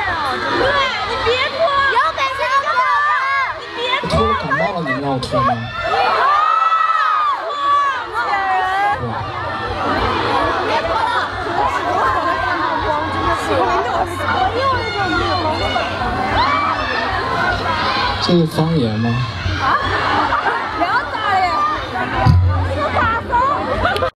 对，你别脱，有本事就脱吧，你别脱。 脱感冒了，你们要脱吗？ 别脱了。 这是方言吗？ 啊？聊大了呀！